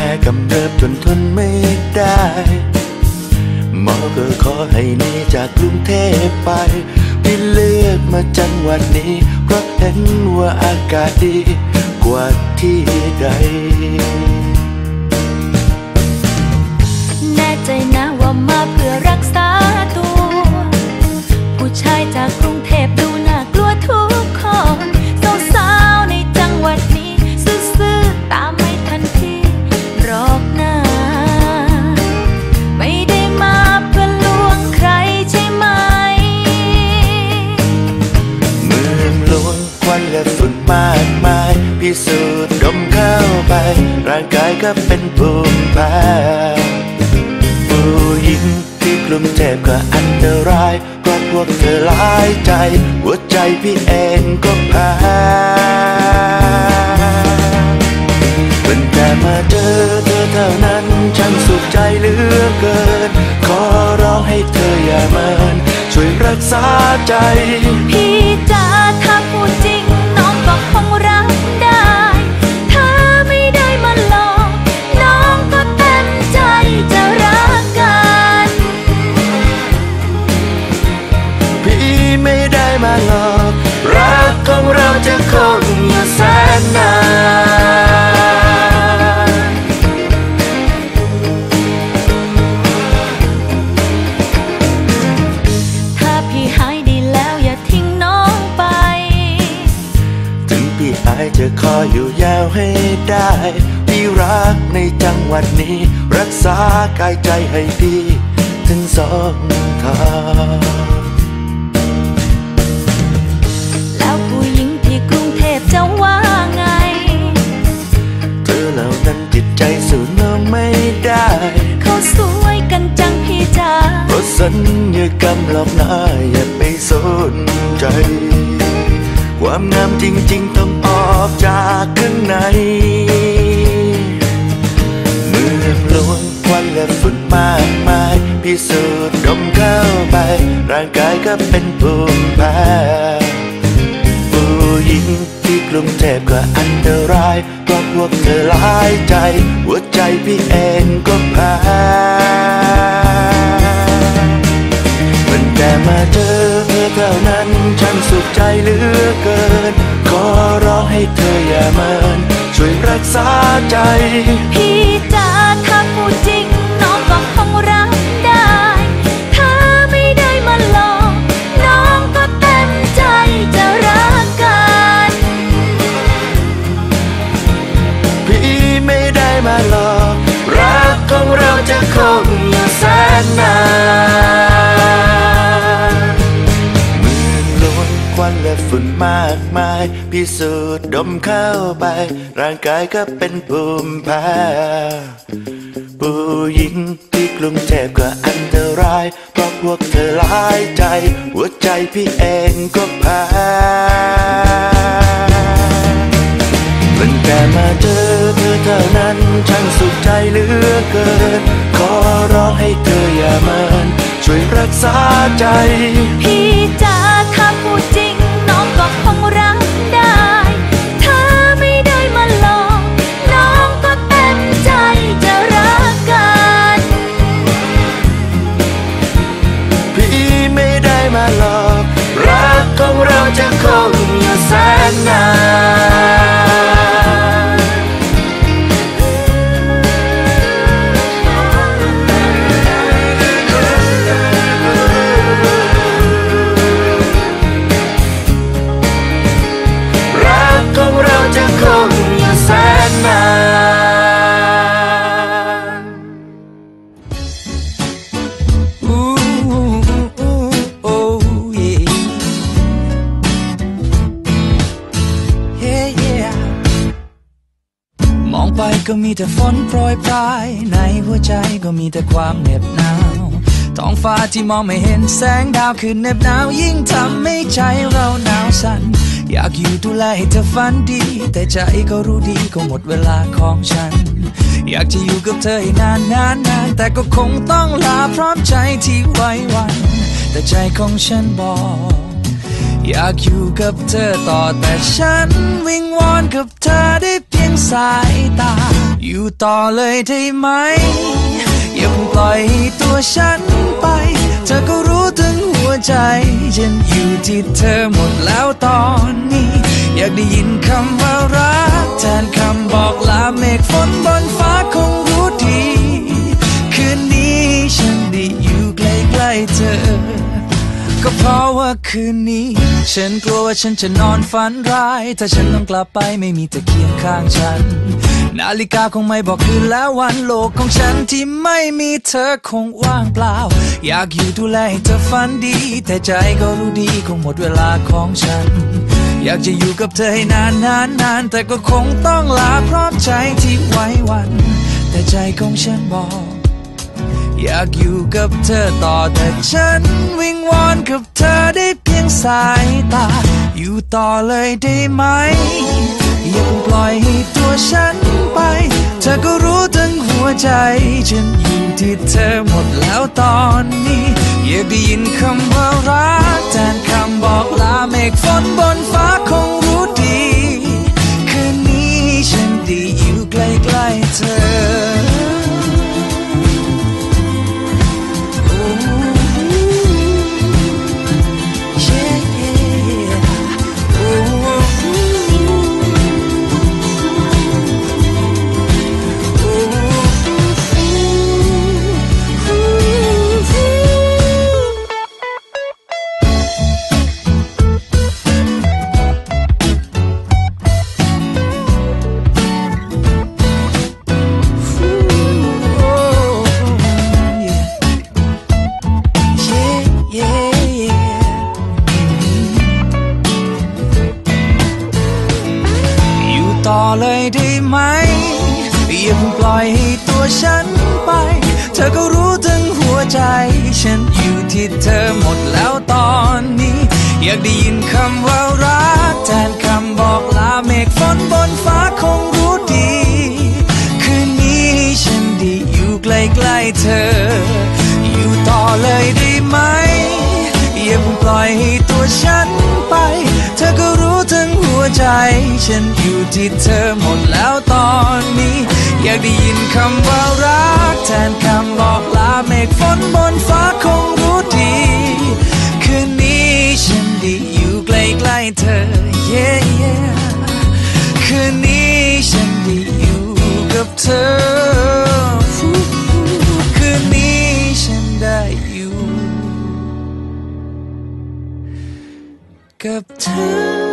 กำเริบจนทนไม่ได้หมอก็ขอให้หนีจากกรุงเทพไปที่เลือกมาจังหวัดนี้เพราะเห็นว่าอากาศดีกว่าที่ใดแน่ใจนะว่ามาเพื่อรักษาตัวผู้ชายจากกรุงเทพดูน่ากลัวทุกคนสาวๆในจังหวัดนี้ซื่อๆตามไม่ทันทีหรอกนะไม่ได้มาเพื่อลวงใครใช่ไหมเมืองหลวงควันและฝุ่นมากมายพิสูจน์ดมเข้าไปร่างกายก็เป็นภูมิแพ้ผู้หญิงที่กรุงเทพก็อันตรายเพราะพวกเธอหลายใจหัวใจพี่เองก็แพ้ตั้งแต่มาเจอเธอเท่านั้นฉันสุขใจเหลือเกินขอร้องให้เธออย่าเมินช่วยรักษาใจพี่จ๋าถ้าพูดจริงน้องก็คงรับได้ถ้าไม่ได้มาหลอกน้องก็เต็มใจจะรักกันพี่ไม่ได้มาหลอกรักของเราจะคงอยู่แสนนานถ้าพี่หายดีแล้วอย่าทิ้งน้องไปถึงพี่หายจะขออยู่ยาวให้ได้พี่รักในจังหวัดนี้รักษากายใจให้พี่ถึงสองทางแล้วผู้หญิงที่กรุงเทพจะว่าไงเธอเหล่านั้นจิตใจสู้น้องไม่ได้เขาสวยกันจังพี่จ๋าเพราะสัญญากรรมหลอกหน้าอย่าไปสนใจความงามจริงๆต้องออกจากข้างในเมืองหลวงควันและฝุ่นมากมายพิสูจน์ดมเข้าไปร่างกายก็เป็นภูมิแพ้ผู้หญิงที่กรุงเทพก็อันตรายเพราะพวกเธอหลายใจหัวใจพี่เองก็แพ้ตั้งแต่มาเจอเธอเท่านั้นฉันสุขใจเหลือเกินขอร้องให้เธออย่าเมินช่วยรักษาใจพี่จ๋าถ้าพูดจริงน้องก็คงรับได้ถ้าไม่ได้มาหลอกน้องก็เต็มใจจะรักกันพี่ไม่ได้มาหลอกรักของเราจะคงอยู่แสนนานเมืองหลวงควันและฝุ่นมากมายพิสูจน์ดมเข้าไปร่างกายก็เป็นภูมิแพ้ผู้หญิงที่กรุงเทพก็อันตรายเพราะพวกเธอหลายใจหัวใจพี่เองก็แพ้ตั้งแต่มาเจอเธอเท่านั้นฉันสุขใจเหลือเกินขอร้องให้เธออย่าเมินช่วยรักษาใจพี่จ๋าถ้าพูดจริงน้องก็คงรับได้ถ้าไม่ได้มาหลอกน้องก็เต็มใจจะรักกันพี่ไม่ได้มาหลอกรักของเราจะคงอยู่แสนนานรักของเราจะคงอยู่แสนนานก็มีแต่ฝนโปรยปลายในหัวใจก็มีแต่ความเหน็บหนาวท้องฟ้าที่มองไม่เห็นแสงดาวคือเหน็บหนาวยิ่งทำให้ใจเราหนาวสั่นอยากอยู่ดูแลให้เธอฝันดีแต่ใจก็รู้ดีก็หมดเวลาของฉันอยากจะอยู่กับเธอให้นานแต่ก็คงต้องลาพร้อมใจที่ไว้วันแต่ใจของฉันบอกอยากอยู่กับเธอต่อแต่ฉันวิงวอนกับเธอได้เพียงสายตาอยู่ต่อเลยได้ไหมอย่าเพิ่งปล่อยให้ตัวฉันไปเธอก็รู้ถึงหัวใจฉันอยู่ที่เธอหมดแล้วตอนนี้อยากได้ยินคำว่ารักแทนคำบอกลาเมฆฝนบนฟ้าคงรู้ดีคืนนี้ฉันได้อยู่ใกล้ๆเธอก็เพราะว่าคืนนี้ฉันกลัวว่าฉันจะนอนฝันร้ายถ้าฉันต้องกลับไปไม่มีเธอเคียงข้างฉันนาฬิกาคงไม่บอกคืนแล้ววันโลกของฉันที่ไม่มีเธอคงว่างเปล่าอยากอยู่ดูแลให้เธอฝันดีแต่ใจก็รู้ดีคงหมดเวลาของฉันอยากจะอยู่กับเธอให้นานแต่ก็คงต้องลาพร้อมใจที่ไว้วันแต่ใจของฉันบอกอยากอยู่กับเธอต่อแต่ฉันวิงวอนกับเธอได้เพียงสายตาอยู่ต่อเลยได้ไหมอย่าเพิ่งปล่อยให้ตัวฉันไปเธอก็รู้ถึงหัวใจฉันอยู่ที่เธอหมดแล้วตอนนี้อยากได้ยินคำว่ารักแทนคำบอกลาเมฆฝนบนฟ้าคงรู้ดีคืนนี้ฉันได้อยู่ใกล้ๆเธอต่อเลยได้ไหมอย่าเพิ่งปล่อยให้ตัวฉันไปเธอก็รู้ถึงหัวใจฉันอยู่ที่เธอหมดแล้วตอนนี้อยากได้ยินคำว่ารักแทนคำบอกลาเมฆฝนบนฟ้าคงรู้ดีคืนนี้ฉันได้อยู่ใกล้ๆเธออยู่ต่อเลยได้ไหมอย่าเพิ่งปล่อยให้ตัวฉันไปเธอก็รู้ถึงหัวใจฉันอยู่ที่เธอหมดแล้วตอนนี้อยากได้ยินคำว่ารักแทนคำบอกลาเมฆฝนบนฟ้าคงรู้ดีคืนนี้ฉันได้อยู่ใกล้ๆเธอ yeah, yeah คืนนี้ฉันได้อยู่กับเธอคืนนี้ฉันได้อยู่กับเธอ